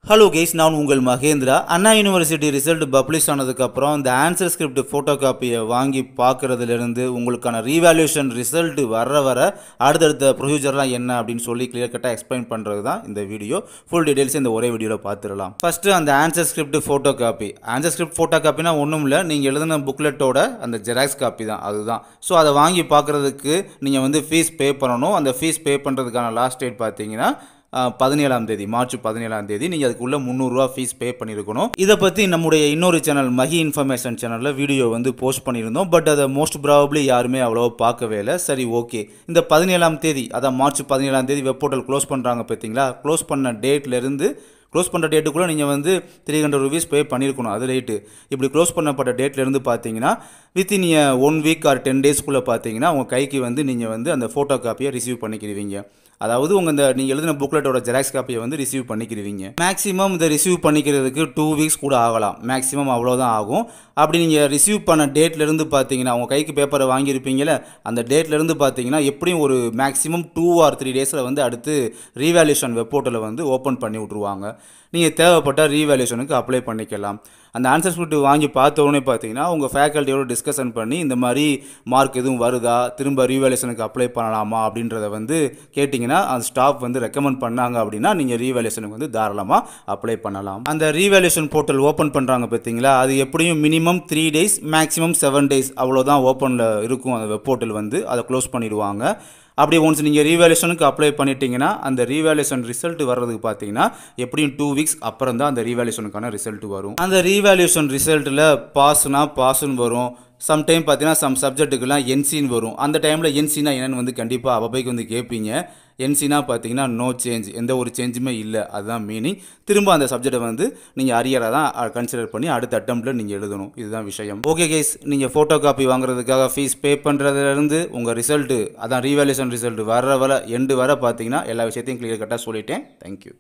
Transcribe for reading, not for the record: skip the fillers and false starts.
Hello guys, நான் உங்கள் Mahendra. Anna university result publish ஆனதுக்கப்புறம் இந்த ஆன்சர் ஸ்கிரிப்ட் ஃபோட்டோ காப்பியை வாங்கி பார்க்குறதுலேருந்து உங்களுக்கான ரீவேல்யூஷன் ரிசல்ட் வர அடுத்தடுத்த ப்ரொசீஜர்லாம் என்ன அப்படின்னு சொல்லி கிளியர் கட்டாக எக்ஸ்பிளைன் பண்ணுறது தான் இந்த வீடியோ. ஃபுல் டீடைல்ஸ் இந்த ஒரே வீடியோவில் பார்த்துடலாம். ஃபஸ்ட்டு அந்த answer script photo copy. Answer script photo காப்பினா ஒன்றும் இல்லை, நீங்கள் எழுதின புக்லெட்டோட அந்த ஜெராக்ஸ் காப்பி தான், அதுதான். ஸோ அதை வாங்கி பார்க்குறதுக்கு நீங்கள் வந்து ஃபீஸ் பே பண்ணணும். அந்த ஃபீஸ் பே பண்ணுறதுக்கான லாஸ்ட் டேட் பார்த்தீங்கன்னா 17ஆம் தேதி, மார்ச் 17ஆம் தேதி. நீங்கள் அதுக்குள்ள 300 ரூபா ஃபீஸ் பே பண்ணியிருக்கணும். இதை பற்றி நம்முடைய இன்னொரு சேனல் மஹி இன்ஃபர்மேஷன் சேனலில் வீடியோ வந்து போஸ்ட் பண்ணியிருந்தோம். பட் அதை மோஸ்ட் ப்ராபப்ளி யாருமே அவ்வளோவா பார்க்கவே இல்லை. சரி, ஓகே. இந்த 17ஆம் தேதி, அதான் மார்ச் 17ஆம் தேதி வெப் போர்ட்டல் க்ளோஸ் பண்ணுறாங்க பார்த்தீங்களா? க்ளோஸ் பண்ண டேட்லேருந்து க்ளோஸ் பண்ணுற டேட்டுக்குள்ளே நீங்கள் வந்து 300 ருபீஸ் பே பண்ணியிருக்கணும். அது ரேட்டு. இப்படி க்ளோஸ் பண்ணப்பட்ட டேட்லேருந்து பார்த்தீங்கன்னா வித்தின் 1 வீக் ஆர் 10 டேஸ்க்குள்ளே பார்த்தீங்கன்னா உங்கள் கைக்கு வந்து நீங்கள் வந்து அந்த ஃபோட்டோ காப்பியை ரிசீவ் பண்ணிக்கிடுவீங்க. அதாவது உங்கள் நீங்கள் எழுதின புக்லெட்டோட ஜெராக்ஸ் காப்பியை வந்து ரிசீவ் பண்ணிக்கிடுவீங்க. மேக்ஸிமம் இதை ரிசீவ் பண்ணிக்கிறதுக்கு 2 வீக்ஸ் கூட ஆகலாம். மேக்ஸிமம் அவ்வளோதான் ஆகும். அப்படி நீங்கள் ரிசீவ் பண்ண டேட்லேருந்து பார்த்தீங்கன்னா உங்கள் கைக்கு பேப்பரை வாங்கியிருப்பீங்களே, அந்த டேட்லேருந்து பார்த்தீங்கன்னா எப்படியும் ஒரு மேக்ஸிமம் 2 ஆர் 3 டேஸில் வந்து அடுத்து ரீவேல்யூஷன் வெப் போர்ட்டலில் வந்து ஓப்பன் பண்ணி விட்ருவாங்க. நீங்கள் தேவைப்பட்ட ரீவேல்யூஷனுக்கு அப்ளை பண்ணிக்கலாம். அந்த ஆன்சர் ஸ்கிரிப்ட் வாங்கி பார்த்த உடனே பார்த்தீங்கன்னா உங்கள் ஃபேக்கல்ட்டியோட டிஸ்கஷன் பண்ணி இந்த மாதிரி மார்க் எதுவும் வருதா, திரும்ப ரீவேல்யூஷனுக்கு அப்ளை பண்ணலாமா அப்படின்றத வந்து கேட்டிங்கன்னா அந்த ஸ்டாஃப் வந்து ரெக்கமெண்ட் பண்ணாங்க அப்படின்னா நீங்கள் ரீவேல்யூஷனுக்கு வந்து தாராளமாக அப்ளை பண்ணலாம். அந்த ரீவேல்யூஷன் போர்ட்டல் ஓப்பன் பண்ணுறாங்க பார்த்தீங்களா, அது எப்படியும் மினிமம் 3 டேஸ் மேக்ஸிமம் 7 டேஸ் அவ்வளோதான் ஓப்பனில் இருக்கும். அந்த வெப் போர்ட்டல் வந்து அதை க்ளோஸ் பண்ணிடுவாங்க. அப்படி ஒன்ஸ் நீங்கள் ரீவேல்யூஷனுக்கு அப்ளை பண்ணிட்டீங்கன்னா அந்த ரீவேல்யூஷன் ரிசல்ட் வர்றதுக்கு பார்த்தீங்கன்னா எப்படியும் 2 வீக்ஸ் அப்புறம் தான் அந்த ரீவேல்யூஷனுக்கான ரிசல்ட் வரும். அந்த ரீவேல்யூஷன் ரிசல்ட்டில் பாஸ்னா பாஸ்ன்னு வரும். சம்டைம் பார்த்தீங்கன்னா சம் சப்ஜெக்ட்டுக்கெல்லாம் என்சின்னு வரும். அந்த டைமில் என்சினா என்னென்னு வந்து கண்டிப்பாக அவைக்கு வந்து கேட்பீங்க. என்சினா பார்த்தீங்கன்னா நோ சேஞ்ச், எந்த ஒரு சேஞ்சுமே இல்லை, அதுதான் மீனிங். திரும்ப அந்த சப்ஜெக்டை வந்து நீங்கள் அரியராக தான் கன்சிடர் பண்ணி அடுத்த அட்டெம்ப்டில் நீங்கள் எழுதணும். இதுதான் விஷயம். ஓகே கைஸ், நீங்கள் ஃபோட்டோ காப்பி வாங்குறதுக்காக ஃபீஸ் பே பண்ணுறதுலேருந்து உங்கள் ரிசல்ட்டு, அதான் ரீவேல்யூஷன் ரிசல்ட் வர எண்டு வர பார்த்தீங்கன்னா எல்லா விஷயத்தையும் கிளியர் கட்டாக சொல்லிட்டேன். தேங்க்யூ.